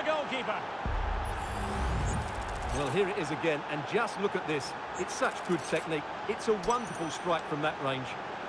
the goalkeeper. Well, here it is again, and just look at this. It's such good technique. It's a wonderful strike from that range.